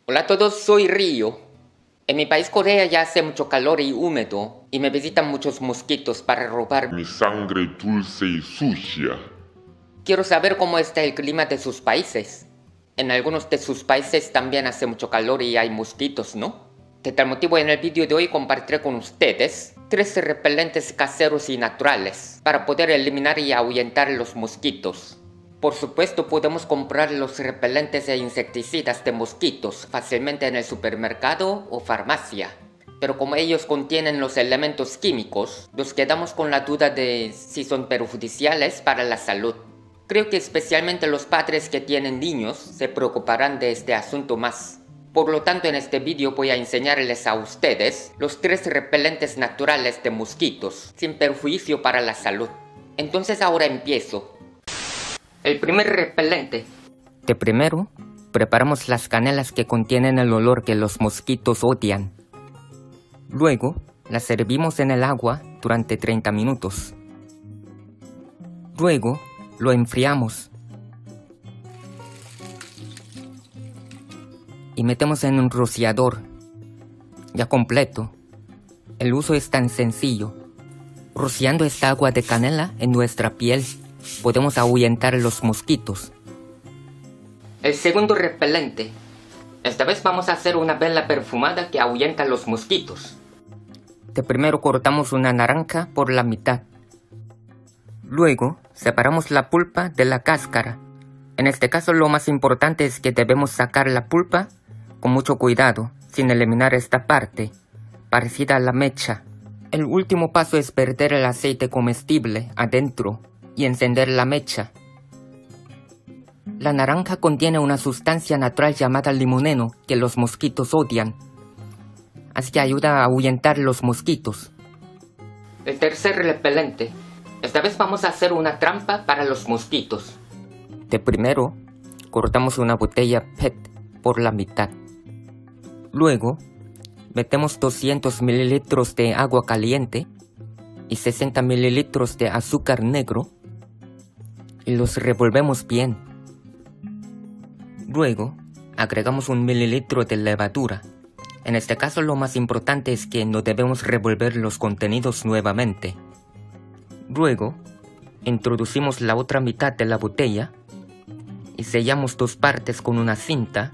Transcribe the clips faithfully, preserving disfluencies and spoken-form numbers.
Hola a todos, soy Río. En mi país Corea ya hace mucho calor y húmedo y me visitan muchos mosquitos para robar mi sangre dulce y sucia. Quiero saber cómo está el clima de sus países. En algunos de sus países también hace mucho calor y hay mosquitos, ¿no? De tal motivo en el vídeo de hoy compartiré con ustedes tres repelentes caseros y naturales para poder eliminar y ahuyentar los mosquitos. Por supuesto podemos comprar los repelentes e insecticidas de mosquitos fácilmente en el supermercado o farmacia. Pero como ellos contienen los elementos químicos, nos quedamos con la duda de si son perjudiciales para la salud. Creo que especialmente los padres que tienen niños se preocuparán de este asunto más. Por lo tanto en este vídeo voy a enseñarles a ustedes los tres repelentes naturales de mosquitos sin perjuicio para la salud. Entonces ahora empiezo. El primer repelente. De primero, preparamos las canelas que contienen el olor que los mosquitos odian. Luego, las hervimos en el agua durante treinta minutos. Luego, lo enfriamos. Y metemos en un rociador, ya completo. El uso es tan sencillo. Rociando esta agua de canela en nuestra piel, podemos ahuyentar los mosquitos. El segundo repelente. Esta vez vamos a hacer una vela perfumada que ahuyenta los mosquitos. De primero cortamos una naranja por la mitad. Luego separamos la pulpa de la cáscara. En este caso lo más importante es que debemos sacar la pulpa con mucho cuidado, sin eliminar esta parte, parecida a la mecha. El último paso es verter el aceite comestible adentro y encender la mecha. La naranja contiene una sustancia natural llamada limoneno que los mosquitos odian, así que ayuda a ahuyentar los mosquitos. El tercer repelente. Esta vez vamos a hacer una trampa para los mosquitos. De primero, cortamos una botella P E T por la mitad. Luego, metemos doscientos mililitros de agua caliente y sesenta mililitros de azúcar negro y los revolvemos bien. Luego, agregamos un mililitro de levadura. En este caso lo más importante es que no debemos revolver los contenidos nuevamente. Luego, introducimos la otra mitad de la botella y sellamos dos partes con una cinta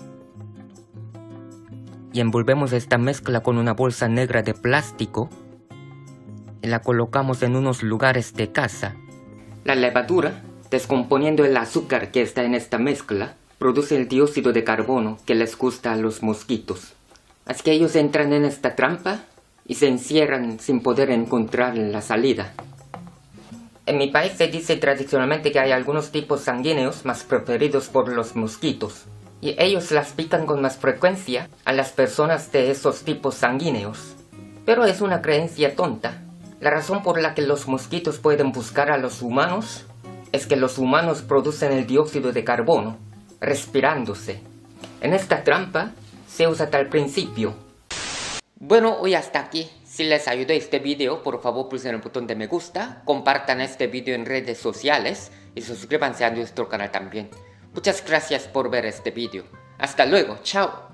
y envolvemos esta mezcla con una bolsa negra de plástico y la colocamos en unos lugares de casa. La levadura, descomponiendo el azúcar que está en esta mezcla, produce el dióxido de carbono que les gusta a los mosquitos. Así que ellos entran en esta trampa y se encierran sin poder encontrar la salida. En mi país se dice tradicionalmente que hay algunos tipos sanguíneos más preferidos por los mosquitos, y ellos las pican con más frecuencia a las personas de esos tipos sanguíneos. Pero es una creencia tonta. La razón por la que los mosquitos pueden buscar a los humanos es que los humanos producen el dióxido de carbono, respirándose. En esta trampa se usa tal principio. Bueno, hoy hasta aquí. Si les ayudó este video, por favor pulsen el botón de me gusta, compartan este video en redes sociales y suscríbanse a nuestro canal también. Muchas gracias por ver este video. Hasta luego, chao.